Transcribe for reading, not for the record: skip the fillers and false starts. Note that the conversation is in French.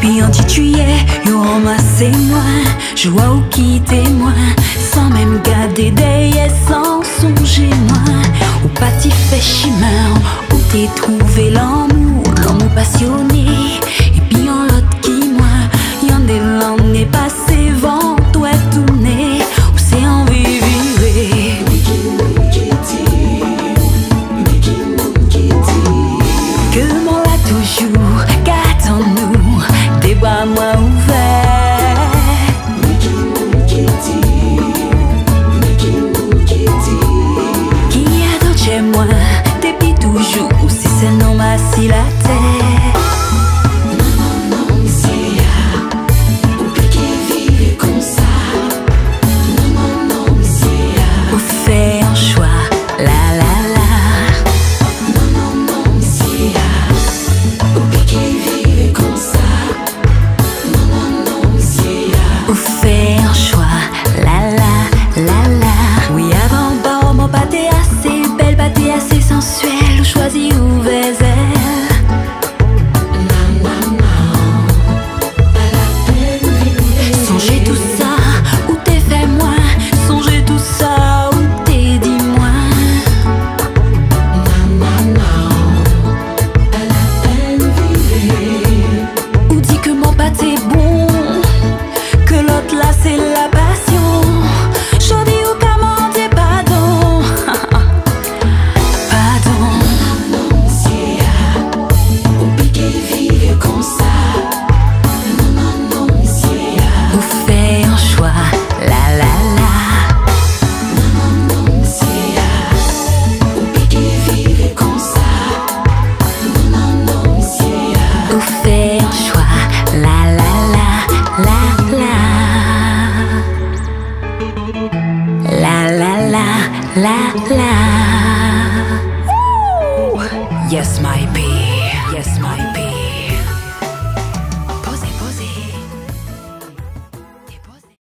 Puis en tituye, yo ramassé moi, joie ou quitter moi, sans même garder derrière, sans songer moi. Ou pas t'y fait chimère, ou t'es trouvé l'amour passionné. Et puis en l'autre qui moi, y'en des l'année passée, vent, toi tourné, ou c'est envie vivre. Que mon là toujours, qu'attends-nous, des bras moi ouverts. Qui attend chez moi, depuis toujours, si c'est non ma si la terre. La la. Yes, my baby.